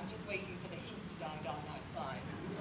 I'm just waiting for the heat to die down outside.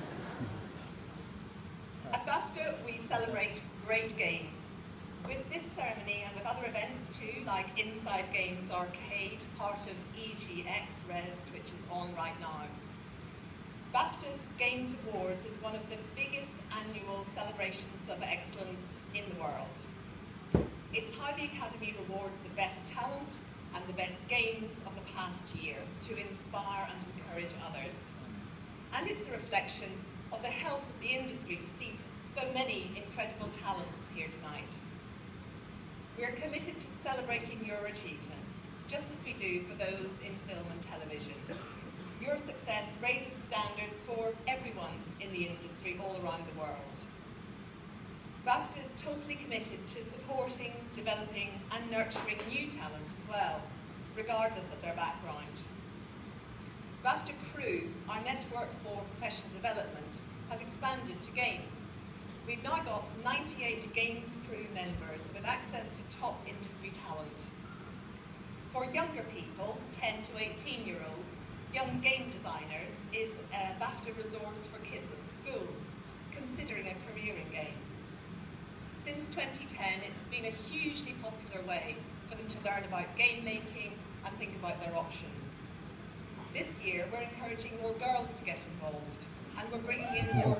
At Bafta, we celebrate great games. With this ceremony and with other events too, like Inside Games Arcade, part of EGX Rest, which is on right now. Bafta's Games Awards is one of the biggest annual celebrations of excellence in the world. It's how the Academy rewards the best talent and the best games of the past year to inspire and encourage others. And it's a reflection of the health of the industry to see so many incredible talents here tonight. We're committed to celebrating your achievements, just as we do for those in film and television. Your success raises standards for everyone in the industry all around the world. Bafta is totally committed to supporting, developing and nurturing new talent as well, regardless of their background. Bafta Crew, our network for professional development, has expanded to games. We've now got 98 Games Crew members with access to top industry talent. For younger people, 10 to 18-year-olds, Young Game Designers is a Bafta resource for kids at school, considering a career in games. Since 2010, it's been a hugely popular way for them to learn about game making and think about their options. This year, we're encouraging more girls to get involved, and we're bringing in more...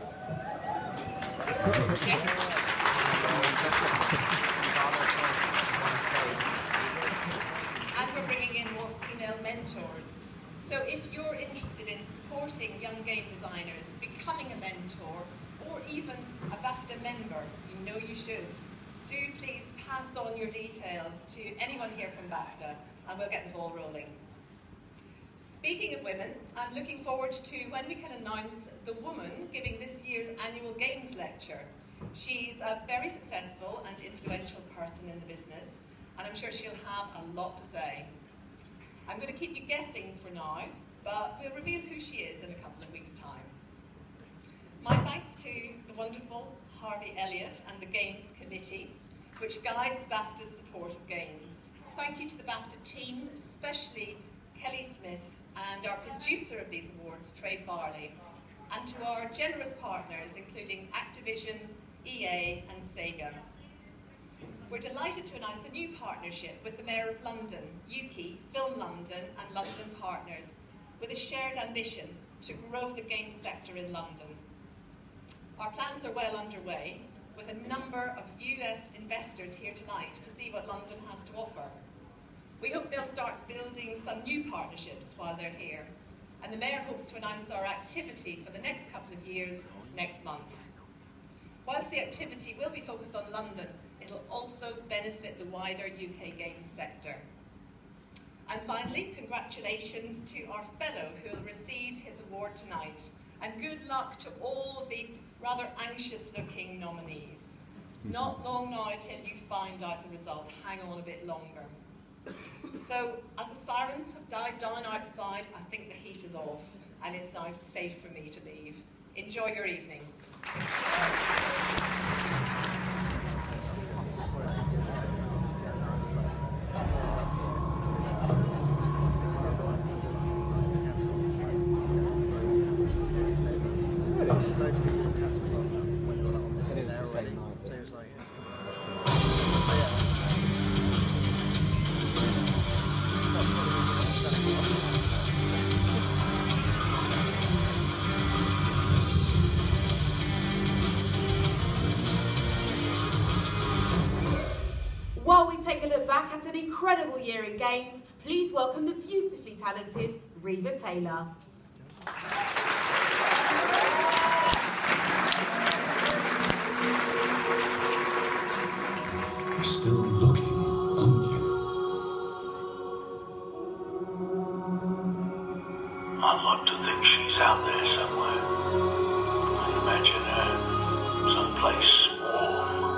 And we're bringing in more female mentors. So if you're interested in supporting young game designers, becoming a mentor, or even a Bafta member, you know you should, do please pass on your details to anyone here from Bafta, and we'll get the ball rolling. Speaking of women, I'm looking forward to when we can announce the woman giving this year's annual Games Lecture. She's a very successful and influential person in the business, and I'm sure she'll have a lot to say. I'm going to keep you guessing for now, but we'll reveal who she is in a couple of weeks' time. My thanks to the wonderful Harvey Elliott and the Games Committee, which guides Bafta's support of games. Thank you to the Bafta team, especially Kelly Smith, and our producer of these awards, Trey Farley, and to our generous partners, including Activision, EA and Sega. We're delighted to announce a new partnership with the Mayor of London, Yuki, Film London and London Partners, with a shared ambition to grow the games sector in London. Our plans are well underway, with a number of US investors here tonight to see what London has to offer. We hope they'll start building some new partnerships while they're here, and the Mayor hopes to announce our activity for the next couple of years next month. Whilst the activity will be focused on London, it'll also benefit the wider UK games sector. And finally, congratulations to our fellow who will receive his award tonight, and good luck to all of the rather anxious-looking nominees. Not long now till you find out the result. Hang on a bit longer. So, as the sirens have died down outside, I think the heat is off, and it's now safe for me to leave. Enjoy your evening. While we take a look back at an incredible year in games, please welcome the beautifully talented Reva Taylor. You're still looking, aren't you? I'd like to think she's out there somewhere. I imagine her someplace warm.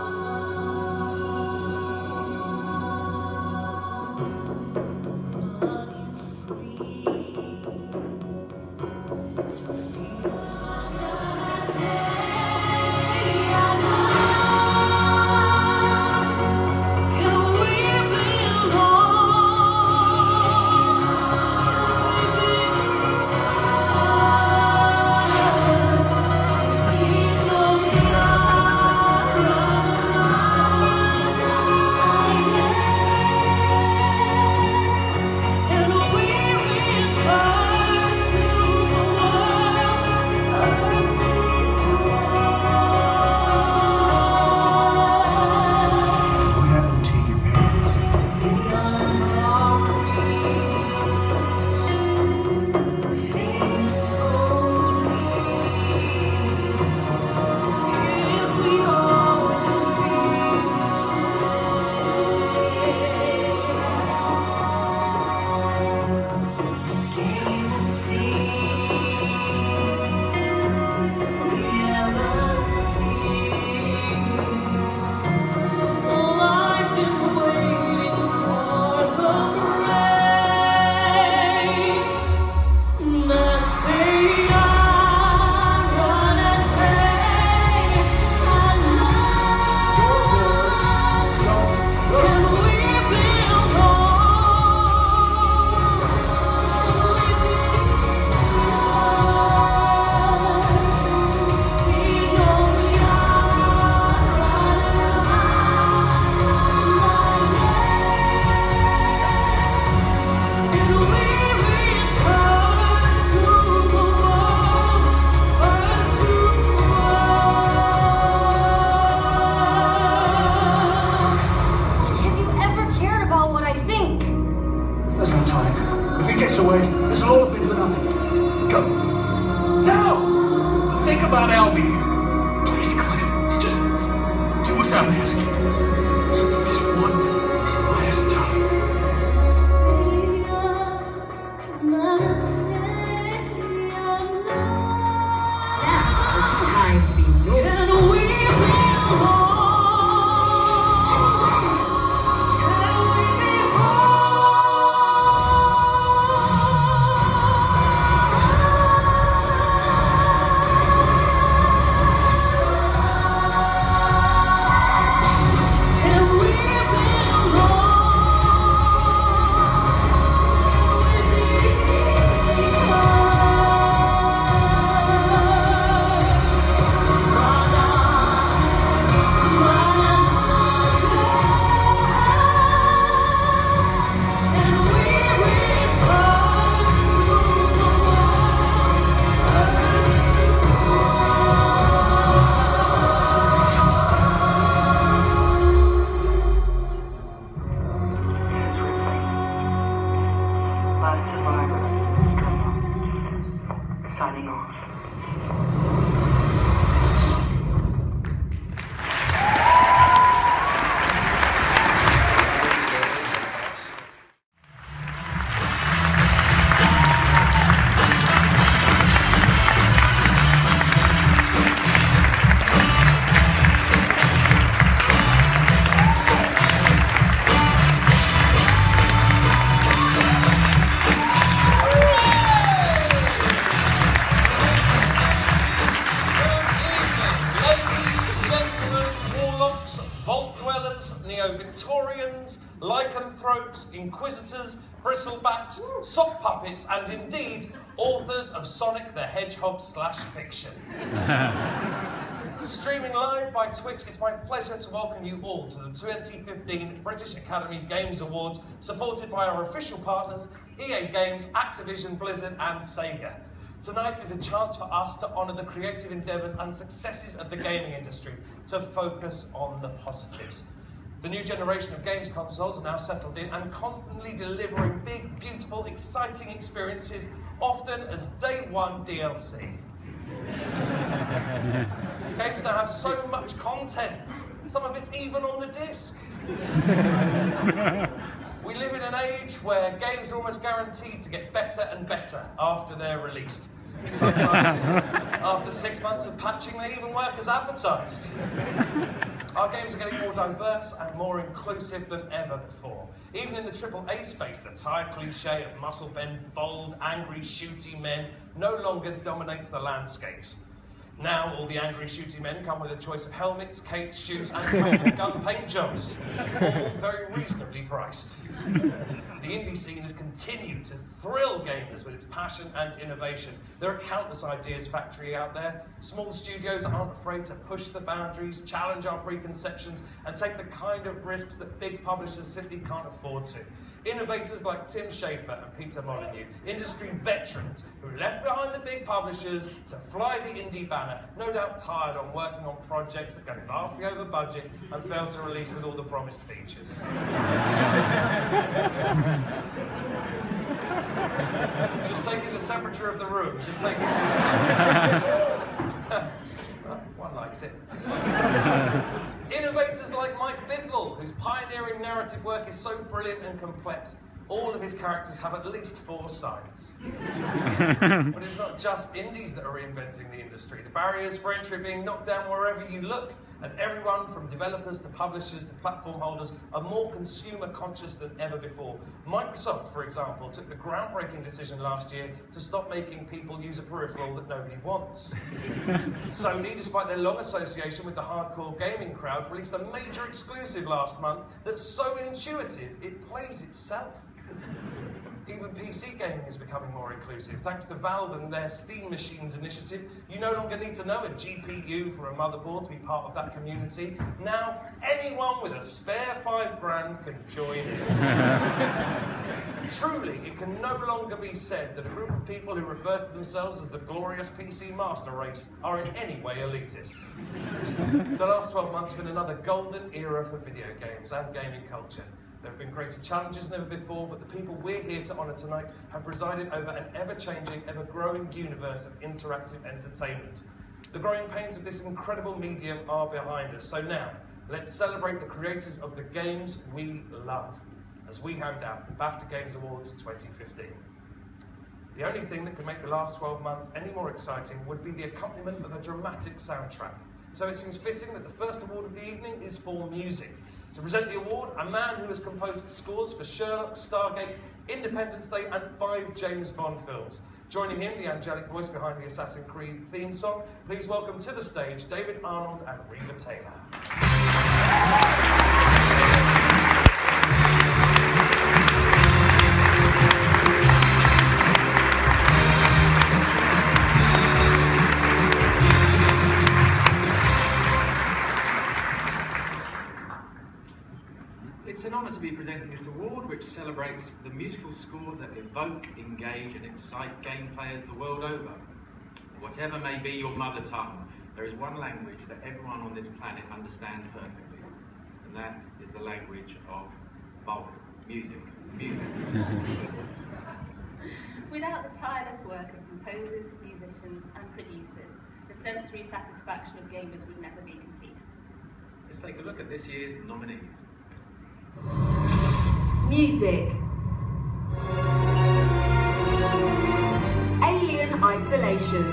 gets away, this will all have been for nothing. Go. Now! Think about Albie. Please, Clint, just do as I'm asking. This one last time. Now it's time to be naughty. Signing off. Neo-Victorians, lycanthropes, inquisitors, bristlebacks, sock puppets, and indeed, authors of Sonic the Hedgehog /fiction. Streaming live by Twitch, it's my pleasure to welcome you all to the 2015 British Academy Games Awards, supported by our official partners, EA Games, Activision, Blizzard, and Sega. Tonight is a chance for us to honour the creative endeavours and successes of the gaming industry, to focus on the positives. The new generation of games consoles are now settled in and constantly delivering big, beautiful, exciting experiences, often as day one DLC. Games now have so much content, some of it's even on the disc. We live in an age where games are almost guaranteed to get better and better after they're released. Sometimes, after 6 months of patching, they even work as advertised. Our games are getting more diverse and more inclusive than ever before. Even in the AAA space, the tired cliche of muscle-bent, bold, angry, shooty men no longer dominates the landscapes. Now, all the angry, shooty men come with a choice of helmets, capes, shoes, and custom gun paint jobs, all very reasonably priced. The indie scene has continued to thrill gamers with its passion and innovation. There are countless ideas factory out there, small studios that aren't afraid to push the boundaries, challenge our preconceptions, and take the kind of risks that big publishers simply can't afford to. Innovators like Tim Schafer and Peter Molyneux, industry veterans who left behind the big publishers to fly the indie banner, no doubt tired on working on projects that go vastly over budget and fail to release with all the promised features. Just taking the temperature of the room, just taking one liked it. Innovators like Mike Bithell, whose pioneering narrative work is so brilliant and complex. All of his characters have at least 4 sides. But it's not just indies that are reinventing the industry. The barriers for entry are being knocked down wherever you look, and everyone from developers to publishers to platform holders are more consumer conscious than ever before. Microsoft, for example, took the groundbreaking decision last year to stop making people use a peripheral that nobody wants. Sony, despite their long association with the hardcore gaming crowd, released a major exclusive last month that's so intuitive it plays itself. Even PC gaming is becoming more inclusive. Thanks to Valve and their Steam Machines initiative, you no longer need to know a GPU for a motherboard to be part of that community. Now, anyone with a spare $5 can join in. Truly, it can no longer be said that a group of people who refer to themselves as the glorious PC master race are in any way elitist. The last 12 months have been another golden era for video games and gaming culture. There have been greater challenges than ever before, but the people we're here to honour tonight have presided over an ever-changing, ever-growing universe of interactive entertainment. The growing pains of this incredible medium are behind us, so now, let's celebrate the creators of the games we love as we hand out the Bafta Games Awards 2015. The only thing that could make the last 12 months any more exciting would be the accompaniment of a dramatic soundtrack. So it seems fitting that the first award of the evening is for music. To present the award, a man who has composed scores for Sherlock, Stargate, Independence Day and 5 James Bond films. Joining him, the angelic voice behind the Assassin's Creed theme song, please welcome to the stage David Arnold and Reba Taylor. It's an honour to be presenting this award, which celebrates the musical scores that evoke, engage and excite game players the world over. Whatever may be your mother tongue, there is one language that everyone on this planet understands perfectly, and that is the language of music. Without the tireless work of composers, musicians and producers, the sensory satisfaction of gamers would never be complete. Let's take a look at this year's nominees. Music. Alien Isolation.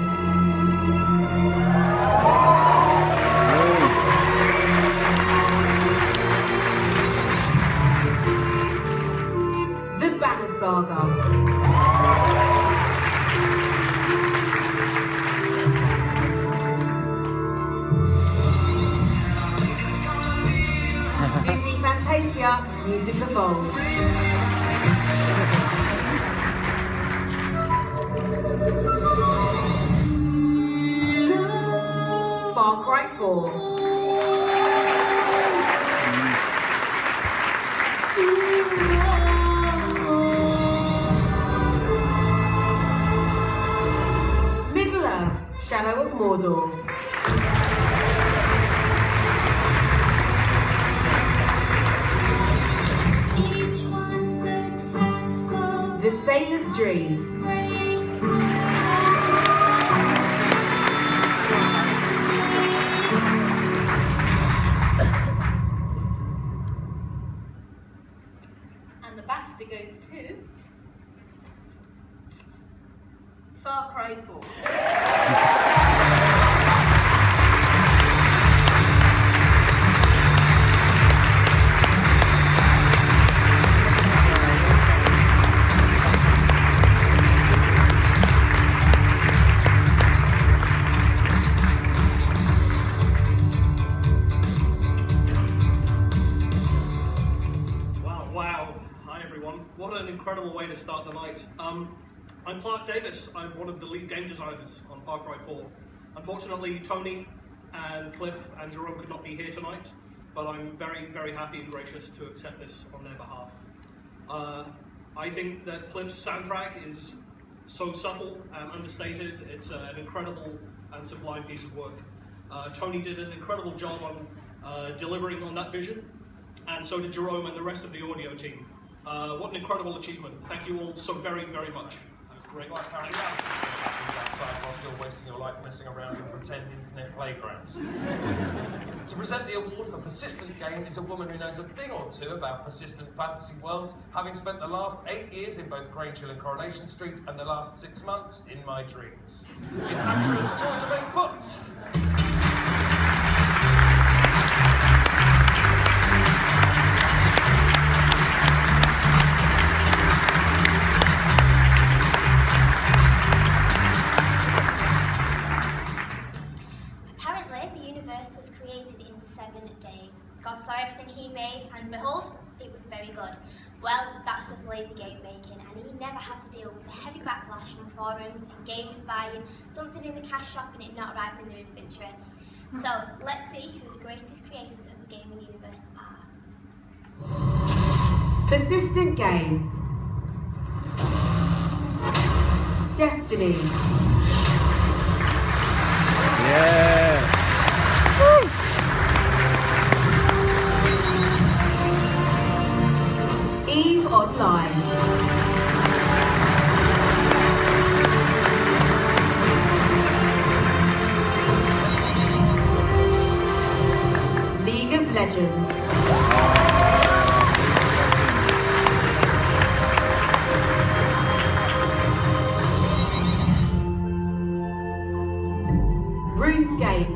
The Banner Saga. Disney Fantasia, Music Evolved. Far Cry 4. Middle-earth, Shadow of Mordor. The Sailor's Dream. And the Bafta goes to Far Cry 4. What an incredible way to start the night. I'm Clark Davis. I'm one of the lead game designers on Far Cry 4. Unfortunately, Tony and Cliff and Jerome could not be here tonight, but I'm very, very happy and gracious to accept this on their behalf. I think that Cliff's soundtrack is so subtle and understated. It's an incredible and sublime piece of work. Tony did an incredible job on delivering on that vision, and so did Jerome and the rest of the audio team. What an incredible achievement. Thank you all so very, very much. Great. It's like carrying outside while still wasting your life messing around in pretend internet playgrounds. To present the award for Persistent Game is a woman who knows a thing or two about persistent fantasy worlds, having spent the last 8 years in both Grange Hill and Coronation Street and the last 6 months in my dreams. It's actress Georgia May Foote. God saw everything he made, and behold, it was very good. Well, that's just lazy game making, and he never had to deal with the heavy backlash from forums and gamers buying something in the cash shop and it not arriving in their inventory. So, let's see who the greatest creators of the gaming universe are. Persistent Game. Destiny. Yeah. Woo. League of Legends. RuneScape.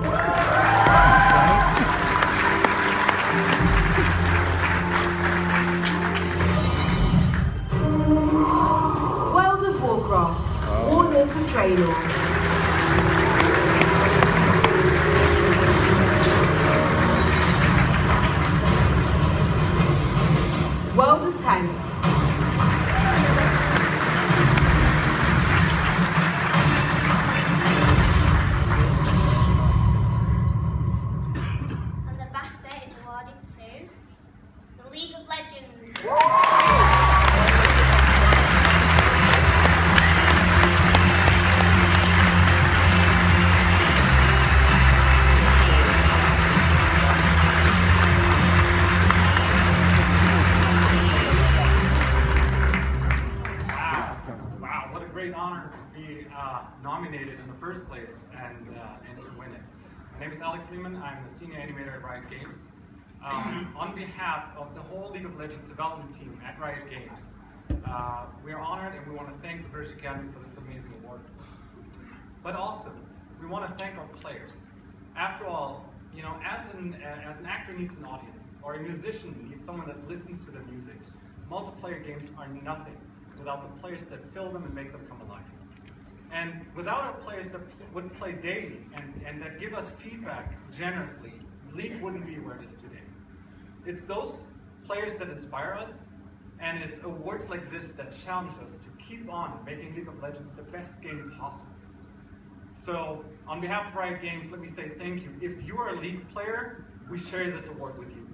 World of Warcraft. Warlords of Draenor. World of Tanks. And the Bafta is awarded to the League of Legends. Wow, what a great honor to be nominated in the first place and to win it. My name is Alex Lehman. I'm the senior animator at Riot Games. On behalf of the whole League of Legends development team at Riot Games, we are honored and we want to thank the British Academy for this amazing award. But also, we want to thank our players. After all, you know, as an actor needs an audience, or a musician needs someone that listens to their music, multiplayer games are nothing without the players that fill them and make them come alive. And without our players that would play daily and that give us feedback generously, League wouldn't be where it is today. It's those players that inspire us, and it's awards like this that challenge us to keep on making League of Legends the best game possible. So, on behalf of Riot Games, let me say thank you. If you are a League player, we share this award with you.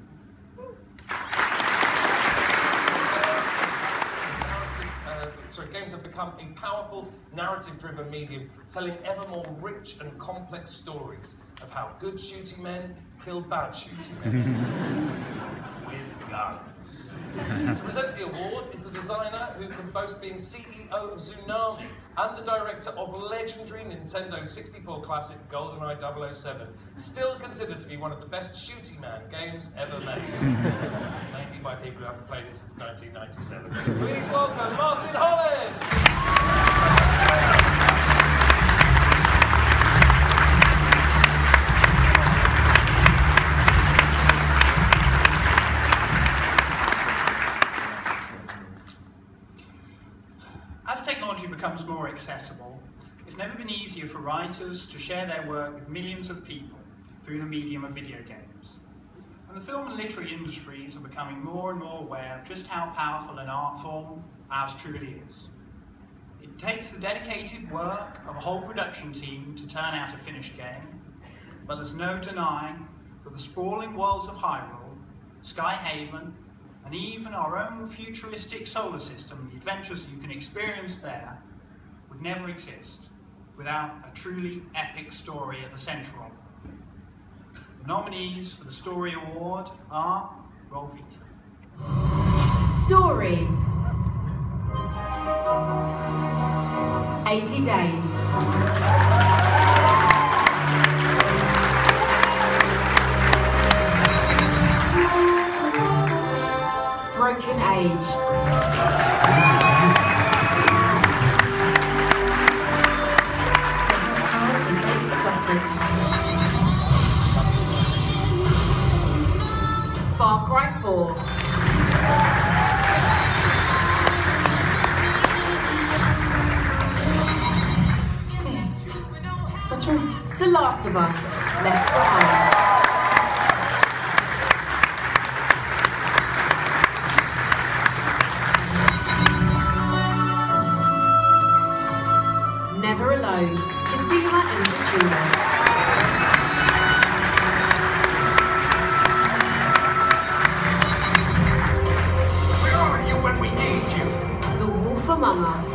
Games have become a powerful, narrative-driven medium, telling ever more rich and complex stories of how good shooting men kill bad shooting men with guns. To present the award is the designer who can boast being CEO of Tsunami and the director of legendary Nintendo 64 classic GoldenEye 007, still considered to be one of the best shooting man games ever made. Maybe by people who haven't played it since 1997. Please welcome Martin Hollis! As technology becomes more accessible, it's never been easier for writers to share their work with millions of people through the medium of video games. And the film and literary industries are becoming more and more aware of just how powerful an art form ours truly is. It takes the dedicated work of a whole production team to turn out a finished game, but there's no denying that the sprawling worlds of Hyrule, Skyhaven, and even our own futuristic solar system, the adventures you can experience there, would never exist without a truly epic story at the centre of them. The nominees for the Story Award are Roll Vita. Story. 80 Days. Broken Age. Christmas time and face the classics. Far Cry 4. That's right. The Last of Us. Left Behind. Never Alone, Kazuma and Kachuma. Where are you when we need you? The Wolf Among Us.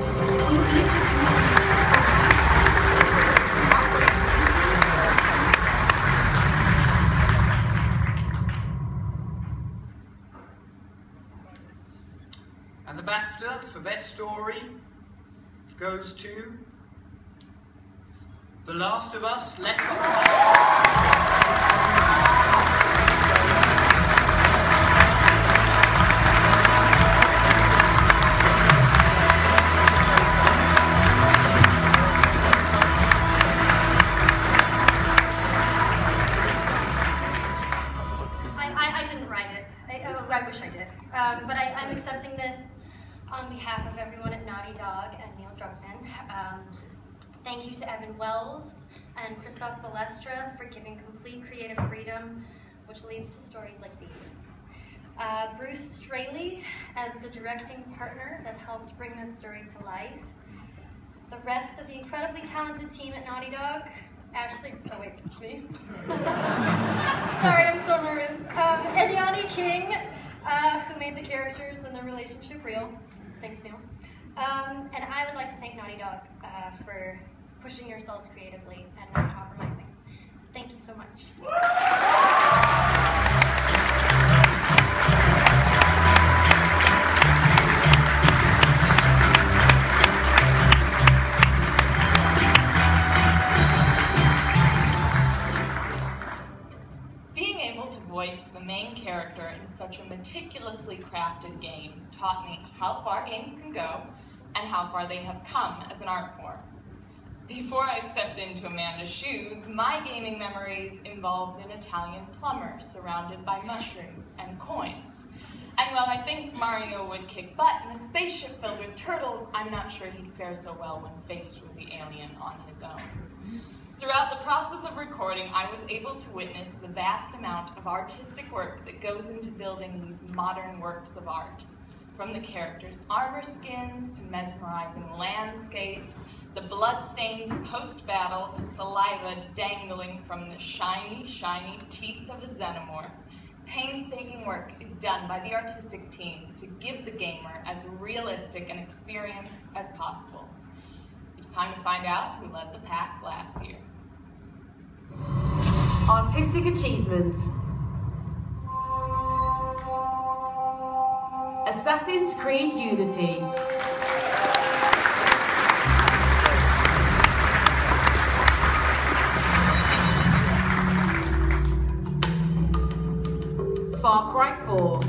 And the Bafta Bafta for Best Story goes to The Last of Us Left I didn't write it. I wish I did. But I'm accepting this on behalf of everyone at Naughty Dog and Neil Druckmann. Thank you to Evan Wells and Christoph Balestra for giving complete creative freedom, which leads to stories like these. Bruce Straley as the directing partner that helped bring this story to life. The rest of the incredibly talented team at Naughty Dog. Ashley, oh wait, it's me. Sorry, I'm so nervous. Eliani King, who made the characters and the relationship real. Thanks, Neil. And I would like to thank Naughty Dog for pushing yourselves creatively and not compromising. Thank you so much. Voice the main character in such a meticulously crafted game taught me how far games can go and how far they have come as an art form. Before I stepped into Amanda's shoes, my gaming memories involved an Italian plumber surrounded by mushrooms and coins. And while I think Mario would kick butt in a spaceship filled with turtles, I'm not sure he'd fare so well when faced with the alien on his own. Throughout the process of recording, I was able to witness the vast amount of artistic work that goes into building these modern works of art. From the characters' armor skins to mesmerizing landscapes, the bloodstains post-battle to saliva dangling from the shiny, shiny teeth of a xenomorph, painstaking work is done by the artistic teams to give the gamer as realistic an experience as possible. It's time to find out who led the pack last year. Artistic achievement. Assassin's Creed Unity. Far Cry 4.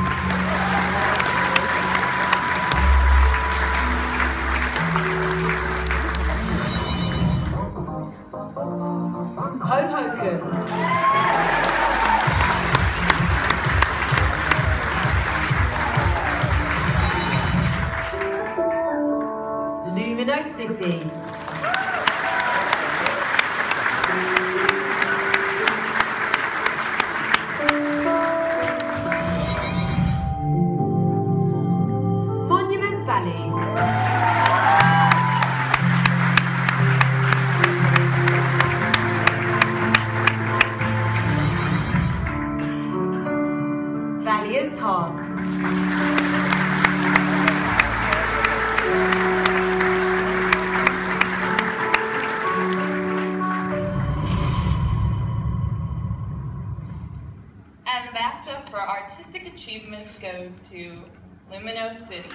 City. Monument Valley. Valiant Hearts. And the Bafta for Artistic Achievement goes to Limino City.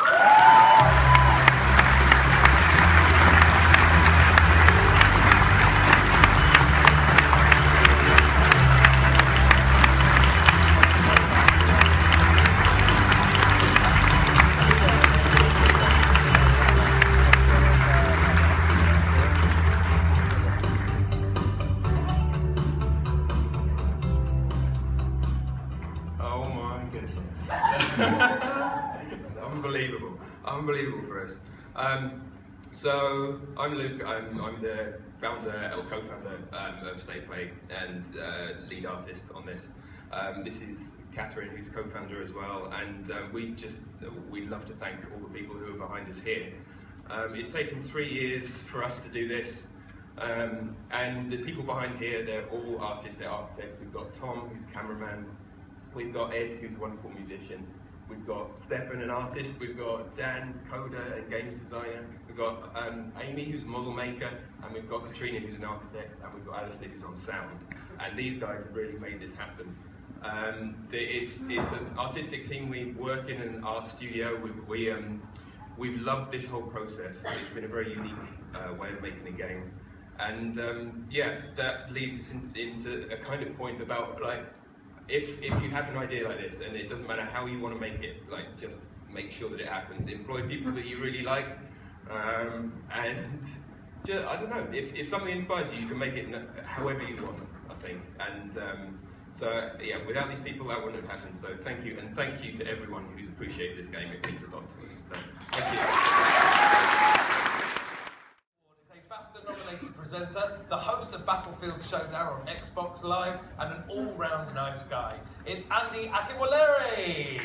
Unbelievable for us. So I'm Luke. I'm the founder or co-founder of Stay Play and lead artist on this. This is Catherine, who's co-founder as well, and we'd love to thank all the people who are behind us here. It's taken 3 years for us to do this, and the people behind here, they're all artists, they're architects. We've got Tom, who's cameraman. We've got Ed, who's a wonderful musician. We've got Stefan, an artist. We've got Dan, coder and games designer. We've got Amy, who's a model maker. And we've got Katrina, who's an architect. And we've got Alistair, who's on sound. And these guys have really made this happen. It's an artistic team. We work in an art studio. We've loved this whole process. It's been a very unique way of making a game. And yeah, that leads us into a kind of point about, like, if you have an idea like this, and it doesn't matter how you want to make it, like, just make sure that it happens. Employ people that you really like, and just, I don't know, if something inspires you, you can make it however you want, I think. And so yeah, without these people, that wouldn't have happened. So thank you, and thank you to everyone who's appreciated this game. It means a lot to us. So thank you. Bafta-nominated presenter, the host of Battlefield Showdown on Xbox Live, and an all-round nice guy. It's Andy Akinwolere!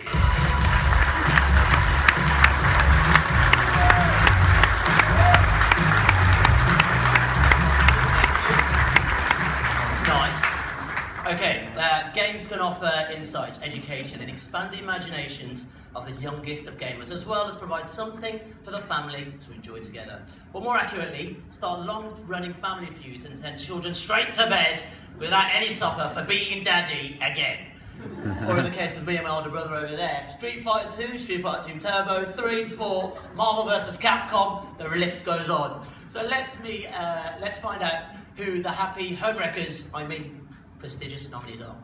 Nice. Okay, games can offer insight, education, and expand the imaginations of the youngest of gamers, as well as provide something for the family to enjoy together. Or more accurately, start long-running family feuds and send children straight to bed without any supper for beating daddy again. Or in the case of me and my older brother over there, Street Fighter 2, Street Fighter 2 Turbo, 3, 4, Marvel vs. Capcom, the list goes on. So let's find out who the happy homewreckers, I mean prestigious nominees are.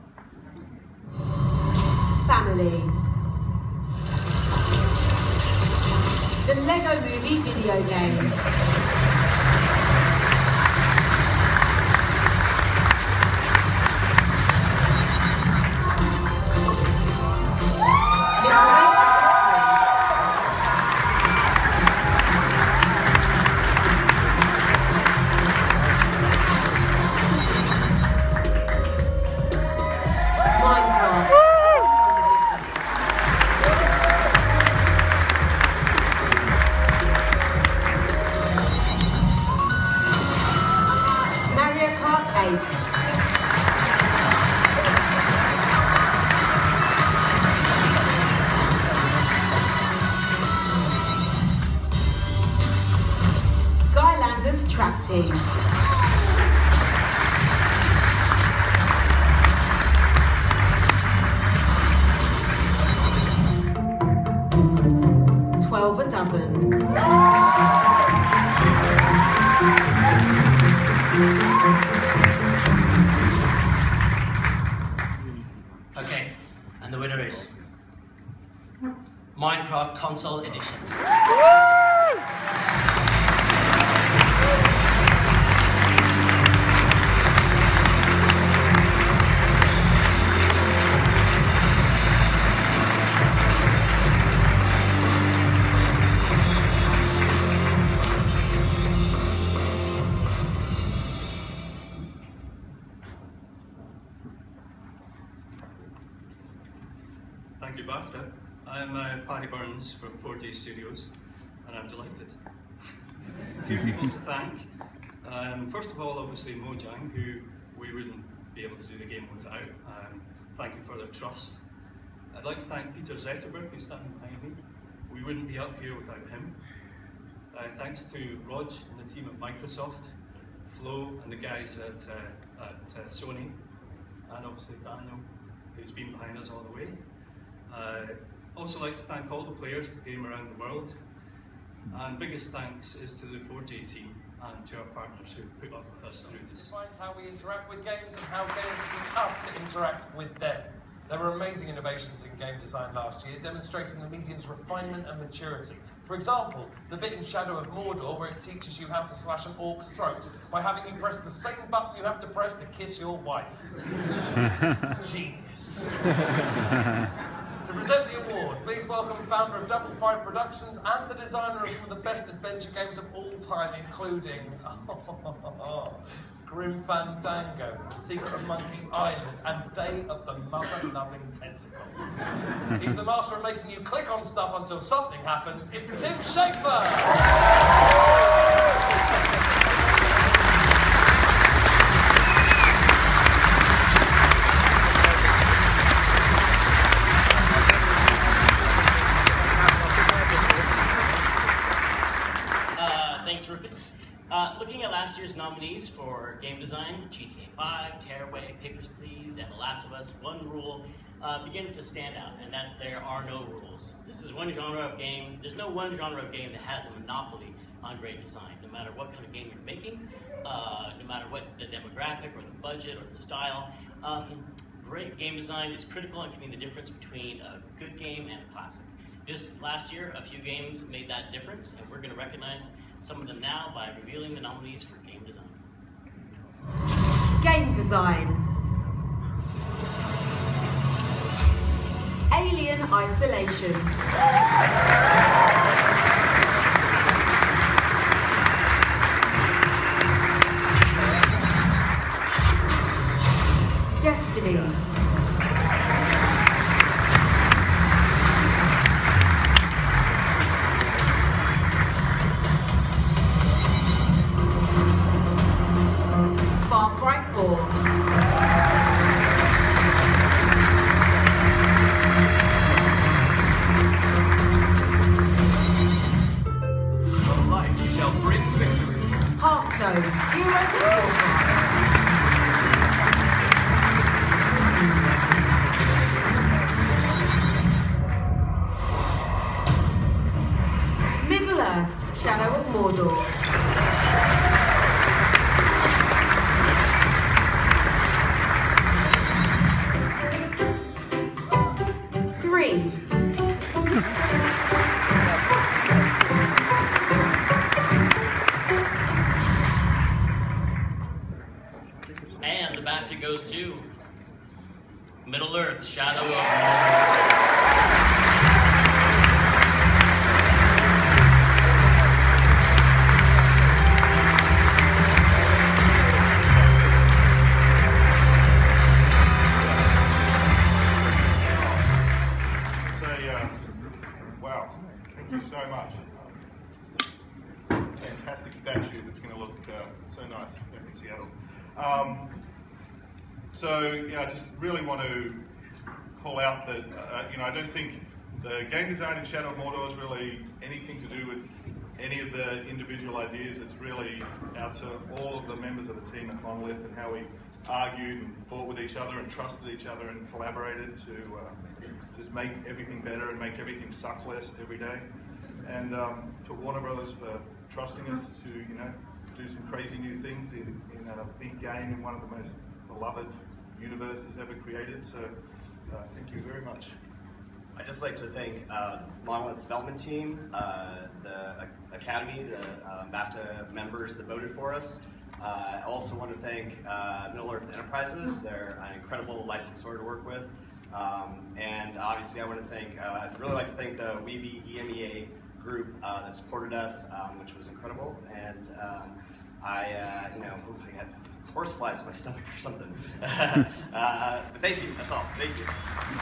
Family. The Lego Movie video game. Trap Team. Twelve a dozen. Okay, and the winner is Minecraft Console Edition. Thank you, Bafta. I'm Paddy Burns from 4G Studios, and I'm delighted. A few people to thank. First of all, obviously Mojang, who we wouldn't be able to do the game without. Thank you for their trust. I'd like to thank Peter Zetterberg, who's standing behind me. We wouldn't be up here without him. Thanks to Rog and the team at Microsoft, Flo and the guys at Sony, and obviously Daniel, who's been behind us all the way. Also like to thank all the players of the game around the world, and biggest thanks is to the 4G team and to our partners who put up with us through this. Defines how we interact with games and how games teach us to interact with them. There were amazing innovations in game design last year, demonstrating the medium's refinement and maturity. For example, the bit in Shadow of Mordor where it teaches you how to slash an orc's throat by having you press the same button you have to press to kiss your wife. Genius. To present the award, please welcome founder of Double Fine Productions and the designer of some of the best adventure games of all time, including Grim Fandango, The Secret of Monkey Island, and Day of the Mother-Loving Tentacle. He's the master of making you click on stuff until something happens. It's Tim Schafer! Looking at last year's nominees for game design, GTA 5, Tearaway, Papers, Please, and The Last of Us, one rule begins to stand out, and that's there are no rules. This is one genre of game. There's no one genre of game that has a monopoly on great design, no matter what kind of game you're making, no matter what the demographic or the budget or the style. Great game design is critical and can be the difference between a good game and a classic. This last year, a few games made that difference, and we're going to recognize some of them now by revealing the nominees for game design. Game design. Alien Isolation. Destiny. Far Cry 4. Hearthstone, Heroes of Warcraft. Middle Earth, Shadow of Mordor. Threes. And the Bafta goes to Middle Earth, Shadow of Mordor. Wow, thank you so much. Fantastic statue that's going to look so nice back in Seattle. I just really want to call out that, I don't think the game design in Shadow of Mordor is really anything to do with any of the individual ideas. It's really out to all of the members of the team at Monolith and how we argued and fought with each other and trusted each other and collaborated to just make everything better and make everything suck less every day. And to Warner Brothers for trusting us to, do some crazy new things in a big game in one of the most beloved universes ever created. So thank you very much. I'd just like to thank Monolith's development team, the Academy, the Bafta members that voted for us. I also want to thank Middle Earth Enterprises. They're an incredible licensor to work with. And obviously I want to thank, I'd really like to thank the Weeby EMEA group that supported us, which was incredible. And I got horse flies in my stomach or something. But thank you, that's all. Thank you.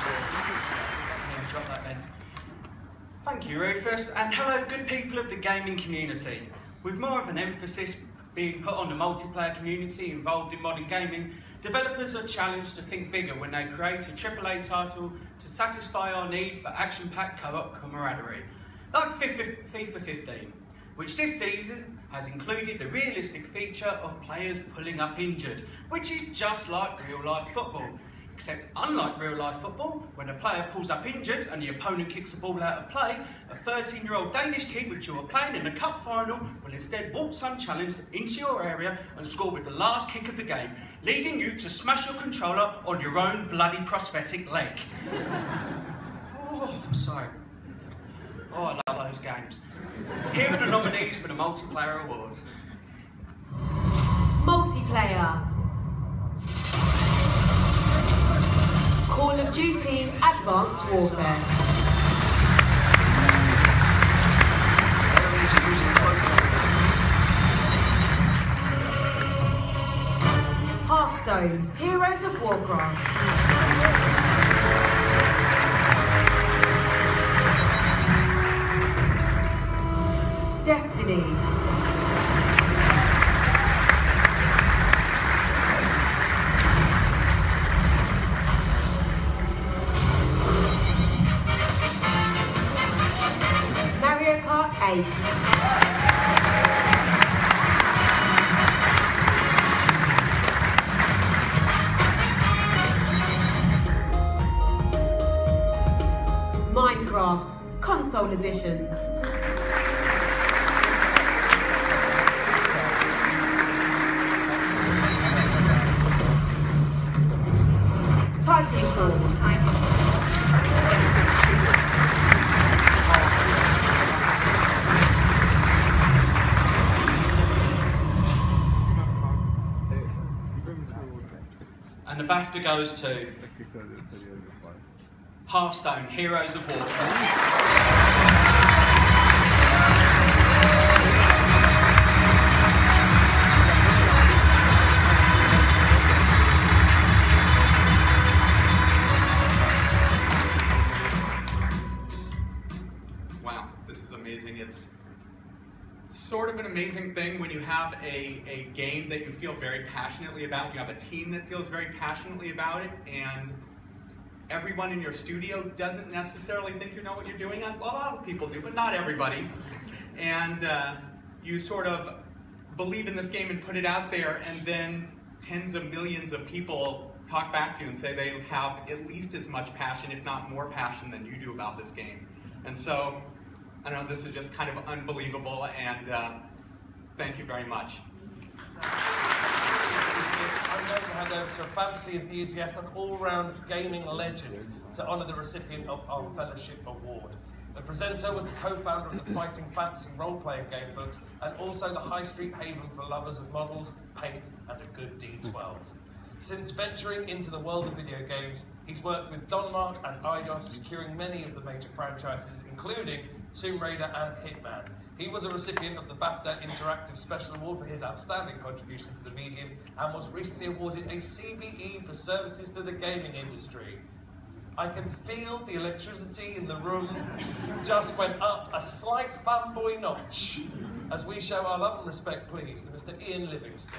Drop that then. Thank you, Rufus, and hello, good people of the gaming community. With more of an emphasis being put on the multiplayer community involved in modern gaming, developers are challenged to think bigger when they create a AAA title to satisfy our need for action-packed co-op camaraderie, like FIFA 15, which this season has included the realistic feature of players pulling up injured, which is just like real-life football. Except unlike real-life football, when a player pulls up injured and the opponent kicks the ball out of play, a 13-year-old Danish kid which you are playing in the cup final will instead waltz unchallenged into your area and score with the last kick of the game, leading you to smash your controller on your own bloody prosthetic leg. Oh, I'm sorry. Oh, I love those games. Here are the nominees for the Multiplayer Award. Multiplayer. Call of Duty Advanced Warfare. Hearthstone, Heroes of Warcraft. Destiny. Mario Kart 8. add-on additions. Titanfall. And the Bafta goes to Hearthstone, Heroes of War. It's sort of an amazing thing when you have a game that you feel very passionately about, you have a team that feels very passionately about it, and everyone in your studio doesn't necessarily think you know what you're doing. Well, a lot of people do, but not everybody. And you sort of believe in this game and put it out there, and then tens of millions of people talk back to you and say they have at least as much passion, if not more passion, than you do about this game. And so, I don't know, this is just kind of unbelievable, and thank you very much. I'm going to hand over to a fantasy enthusiast and all-round gaming legend to honour the recipient of our Fellowship Award. The presenter was the co-founder of the Fighting Fantasy role-playing game books and also the high street haven for lovers of models, paint and a good D12. Since venturing into the world of video games, he's worked with Denmark and Eidos, securing many of the major franchises, including Tomb Raider and Hitman. He was a recipient of the Bafta Interactive Special Award for his outstanding contribution to the medium and was recently awarded a CBE for services to the gaming industry. I can feel the electricity in the room just went up a slight fanboy notch as we show our love and respect, please, to Mr. Ian Livingston.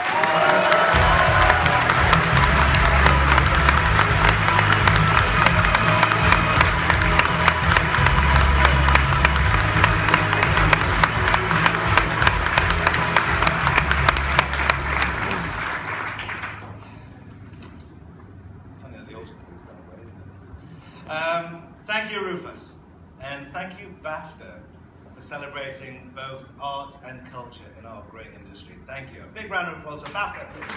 Thank you, Rufus, and thank you, Bafta, for celebrating both art and culture in our great industry. Thank you. A big round of applause for Bafta, please.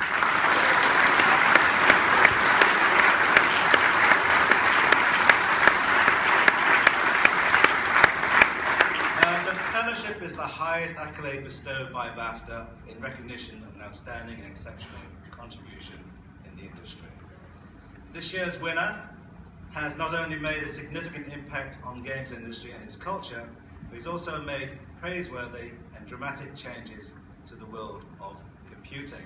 The fellowship is the highest accolade bestowed by Bafta in recognition of an outstanding and exceptional contribution in the industry. This year's winner has not only made a significant impact on the games industry and its culture, but he's also made praiseworthy and dramatic changes to the world of computing.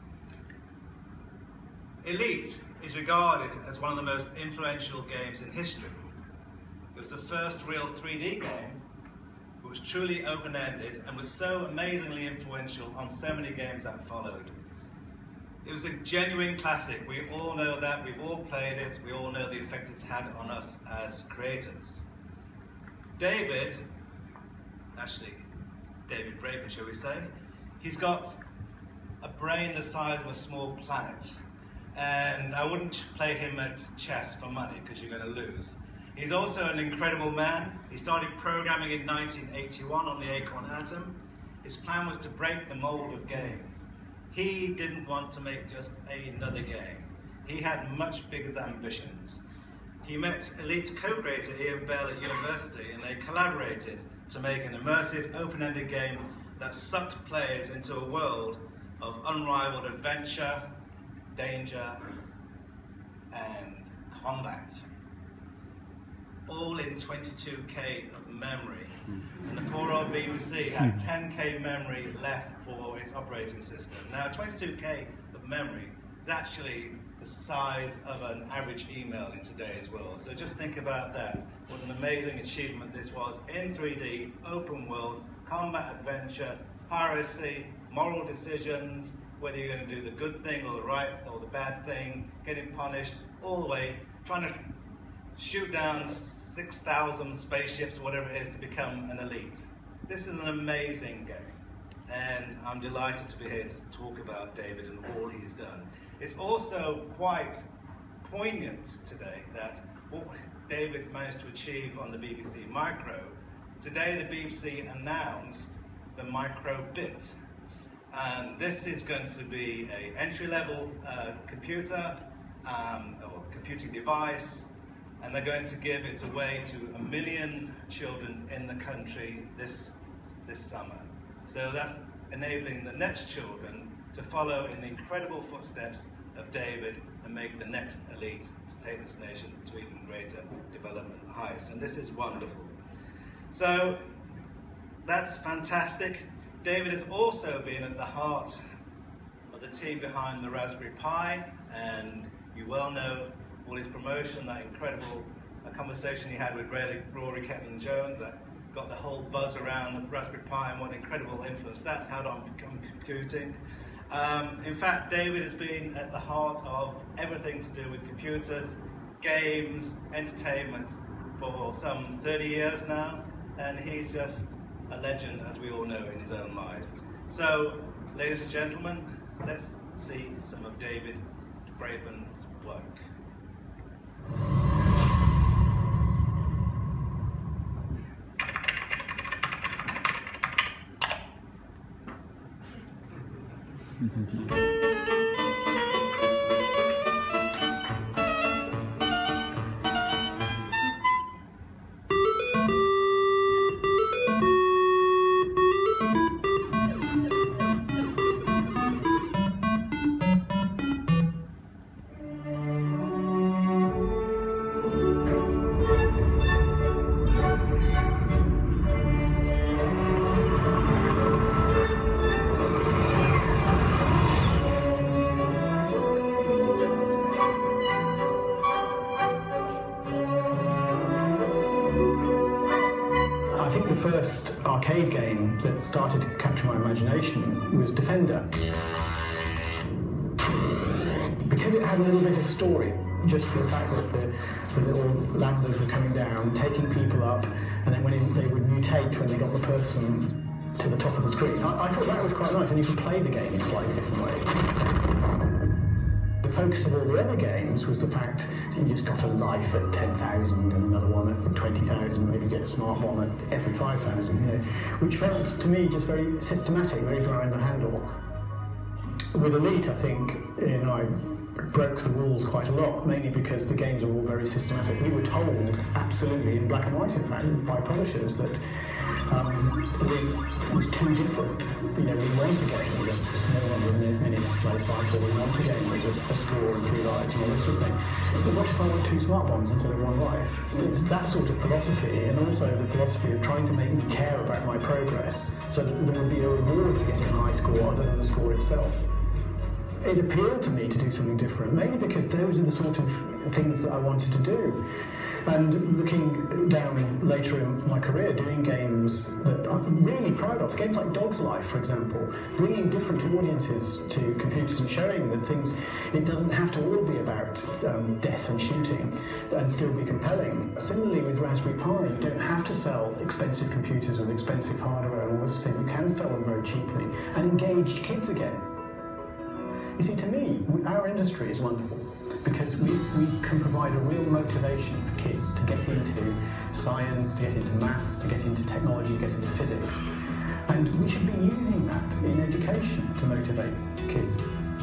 Elite is regarded as one of the most influential games in history. It was the first real 3D game. It was truly open-ended and was so amazingly influential on so many games that followed. It was a genuine classic. We all know that. We've all played it. We all know the effect it's had on us as creators. David Braben, shall we say, he's got a brain the size of a small planet. And I wouldn't play him at chess for money because you're going to lose. He's also an incredible man. He started programming in 1981 on the Acorn Atom. His plan was to break the mold of games. He didn't want to make just another game. He had much bigger ambitions. He met Elite co-creator Ian Bell at university, and they collaborated to make an immersive, open-ended game that sucked players into a world of unrivaled adventure, danger, and combat. All in 22K of memory. And the poor old BBC had 10K memory left for its operating system. Now 22K of memory is actually the size of an average email in today's world. So just think about that. What an amazing achievement this was in 3D, open world, combat adventure, piracy, moral decisions, whether you're going to do the good thing or the right or the bad thing, getting punished, all the way, trying to shoot down 6,000 spaceships or whatever it is to become an elite. This is an amazing game, and I'm delighted to be here to talk about David and all he's done. It's also quite poignant today that what David managed to achieve on the BBC Micro today the BBC announced the microbit. And this is going to be an entry-level computer or computing device, and they're going to give it away to 1 million children in the country this summer. So that's enabling the next children to follow in the incredible footsteps of David and make the next elite to take this nation to even greater development heights. And this is wonderful. So that's fantastic. David has also been at the heart of the team behind the Raspberry Pi, and you well know all his promotion, that incredible conversation he had with Rory Kettling-Jones that got the whole buzz around the Raspberry Pi, and what incredible influence that's had on computing. In fact, David has been at the heart of everything to do with computers, games, entertainment for some 30 years now, and he's just a legend, as we all know, in his own life. So, ladies and gentlemen, let's see some of David Braben's work. The first arcade game that started to capture my imagination was Defender. Because it had a little bit of story, just the fact that the little landers were coming down, taking people up, and then when they would mutate when they got the person to the top of the screen. I thought that was quite nice, and you could play the game in a slightly different way. The focus of all the other games was the fact that you just got a life at 10,000 and another one at 20,000, maybe get a smart bomb at every 5,000, you know, which felt to me just very systematic, very behind the handle. With Elite, I think, you know, I broke the rules quite a lot, mainly because the games are all very systematic. We were told, absolutely in black and white, in fact, by publishers, that it was too different. You know, we want a game with a small number of minutes play cycle, we want a game with a score and 3 lives and all this sort of thing. But what if I want 2 smart bombs instead of 1 life? It's that sort of philosophy, and also the philosophy of trying to make me care about my progress, so that there would be a reward for getting a high score other than the score itself. It appealed to me to do something different, mainly because those are the sort of things that I wanted to do. And looking down later in my career, doing games that I'm really proud of, games like Dog's Life, for example, bringing different audiences to computers and showing that things, it doesn't have to all be about death and shooting and still be compelling. Similarly with Raspberry Pi, you don't have to sell expensive computers with expensive hardware and all this thing. You can sell them very cheaply and engage kids again. You see, to me, our industry is wonderful because we can provide a real motivation for kids to get into science, to get into maths, to get into technology, to get into physics. And we should be using that in education to motivate kids.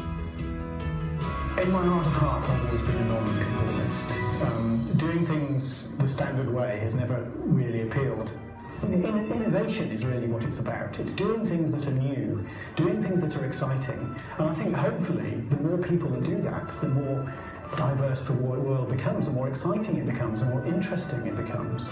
In my heart of hearts, I've always been a non-conformist. Doing things the standard way has never really appealed. Innovation is really what it's about. It's doing things that are new, doing things that are exciting. And I think hopefully the more people that do that, the more diverse the world becomes, the more exciting it becomes, the more interesting it becomes.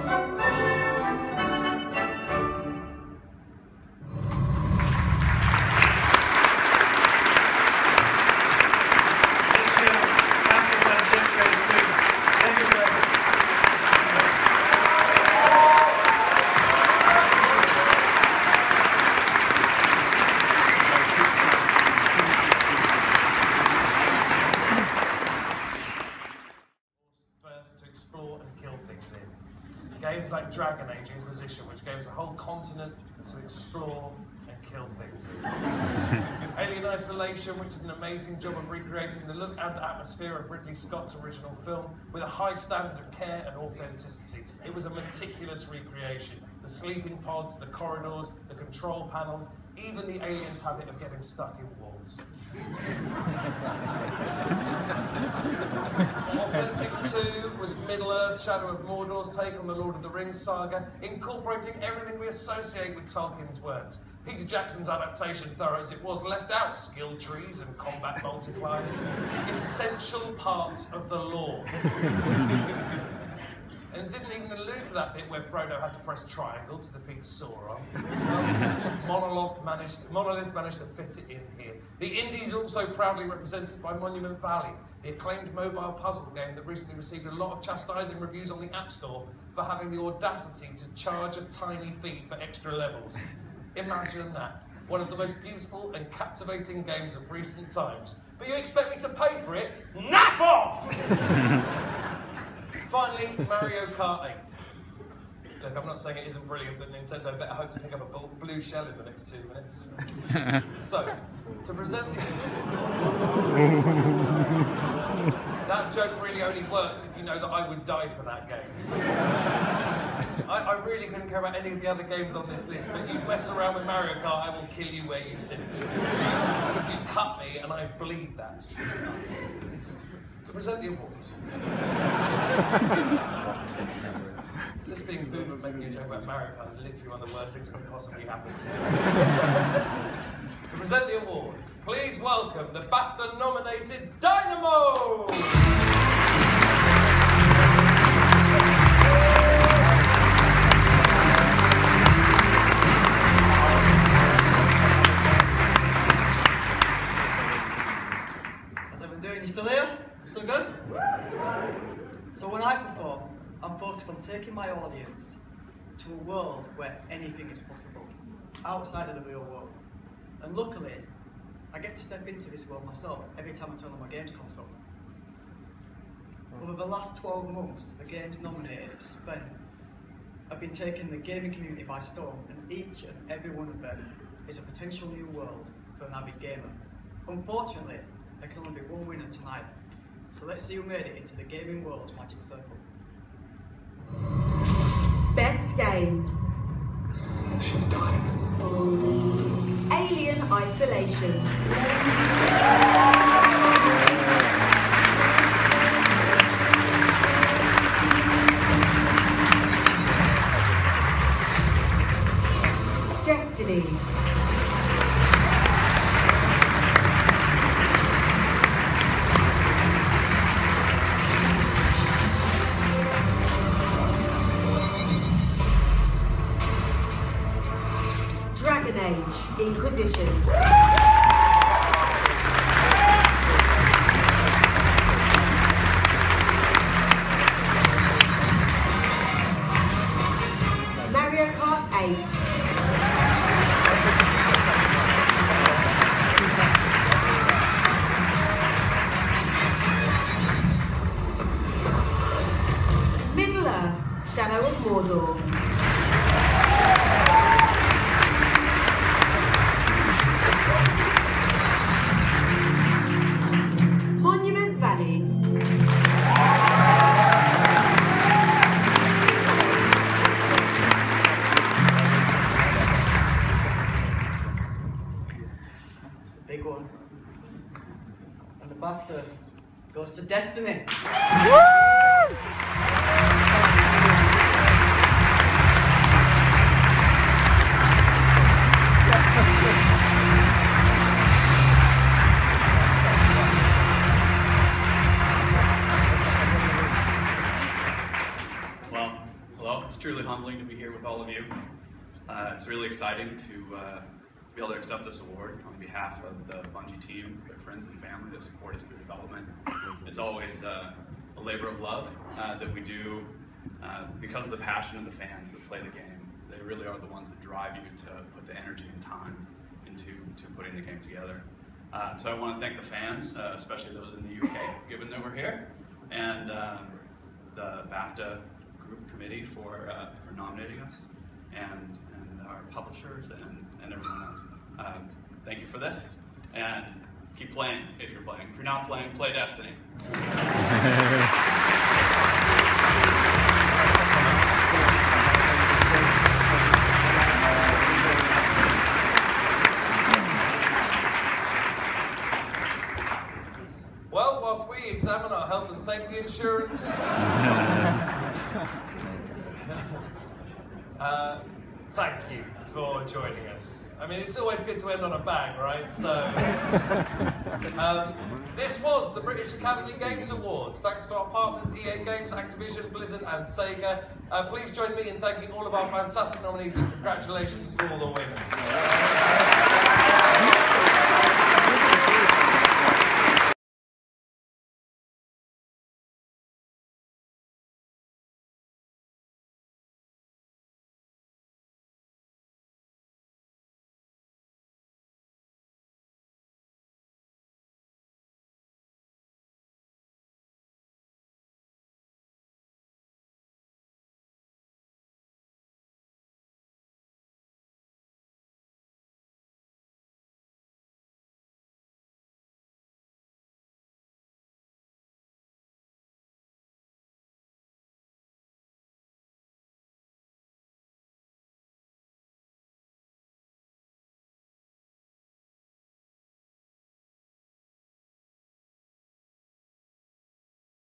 Games like Dragon Age Inquisition, which gave us a whole continent to explore and kill things in. Alien Isolation, which did an amazing job of recreating the look and atmosphere of Ridley Scott's original film with a high standard of care and authenticity. It was a meticulous recreation. The sleeping pods, the corridors, the control panels, even the aliens' habit of getting stuck in walls. Authentic 2 was Middle-earth, Shadow of Mordor's take on the Lord of the Rings saga, incorporating everything we associate with Tolkien's works. Peter Jackson's adaptation, thorough as it was, left out skill trees and combat multipliers, essential parts of the lore. And it didn't even allude to that bit where Frodo had to press triangle to defeat Sauron. Monolith managed to fit it in here. The Indies are also proudly represented by Monument Valley, the acclaimed mobile puzzle game that recently received a lot of chastising reviews on the App Store for having the audacity to charge a tiny fee for extra levels. Imagine that. One of the most beautiful and captivating games of recent times. But you expect me to pay for it? Nap off! Finally, Mario Kart 8. Look, I'm not saying it isn't brilliant, but Nintendo better hope to pick up a blue shell in the next 2 minutes. So, to present the... That joke really only works if you know that I would die for that game. I really couldn't care about any of the other games on this list, but you mess around with Mario Kart, I will kill you where you sit. You cut me and I bleed that. To present the awards. Just being booed for making a joke about Mario Kart is literally one of the worst things that could possibly happen to me. To present the award, please welcome the Bafta nominated Dynamo! How's everyone doing? You still here? Still good? So when I perform, I'm focused on taking my audience to a world where anything is possible, outside of the real world. And luckily, I get to step into this world myself every time I turn on my games console. Over the last 12 months, the games nominated have been taking the gaming community by storm, and each and every one of them is a potential new world for an avid gamer. Unfortunately, there can only be one winner tonight. So let's see who made it into the gaming world's magic circle. Best game. She's dying. Alien Isolation. Destiny. Dragon Age Inquisition. Mario Kart 8. Middle-earth, Shadow of Mordor. Monument Valley. It's the big one. And the Bafta goes to Destiny. Well, hello. It's truly humbling to be here with all of you. It's really exciting to be able to accept this award on behalf of the Bungie team, their friends and family that support us through development. It's always a labor of love that we do because of the passion of the fans that play the game. They really are the ones that drive you to put the energy and time into putting the game together. So I want to thank the fans, especially those in the UK, given that we're here, and the Bafta group committee for nominating us, and our publishers and everyone else. Thank you for this, and keep playing if you're playing. If you're not playing, play Destiny. safety insurance. Thank you for joining us. I mean, it's always good to end on a bang, right? So, this was the British Academy Games Awards. Thanks to our partners, EA Games, Activision, Blizzard, and Sega. Please join me in thanking all of our fantastic nominees and congratulations to all the winners.